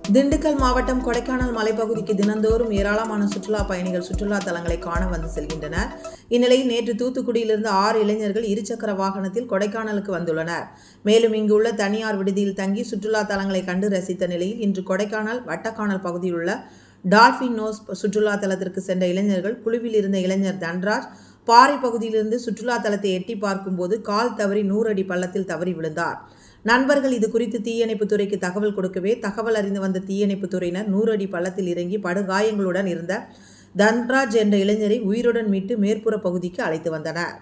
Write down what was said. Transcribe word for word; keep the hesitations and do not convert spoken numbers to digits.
திண்டுக்கல் மாவட்டம் கொடைக்கானல் மலைப்பகுதிக்கு தினந்தோறும் ஏராளமான சுற்றுலா பயணிகள் சுற்றுலா தலங்களை காண வந்து செல்கின்றனர். இந்நிலையில் நேற்று தூத்துக்குடியிலிருந்து ஆறு இளைஞர்கள் இருசக்கர வாகனத்தில் கொடைக்கானலுக்கு வந்துள்ளனர். மேலும் இங்கு உள்ள தனியார் விடுதியில் தங்கி சுற்றுலா தலங்களை கண்டு ரசித்த நிலையில் இன்று கொடைக்கானல் வட்டக்கானல் பகுதியில் உள்ள டால்பின் நோஸ் சுற்றுலா தலத்திற்கு சென்ற இளைஞர்கள் குழுவில் இருந்த இளைஞர் தன்ராஜ் பாறை பகுதியிலிருந்து சுற்றுலா தலத்தை எட்டி பார்க்கும்போது கால் தவறி நூறு அடி பள்ளத்தில் தவறி விழுந்தார். நண்பர்கள் இது குறித்து தீயணைப்புத் துறைக்கு தகவல் கொடுக்கவே தகவல் அறிந்து வந்த தீயணைப்புத் துறையினர் நூறு அடி பள்ளத்தில் இறங்கி படுகாயங்களுடன் இருந்த தன்ராஜ் என்ற இளைஞரை உயிருடன் மீட்டு மேற்புற பகுதிக்கு அழைத்து வந்தனர்.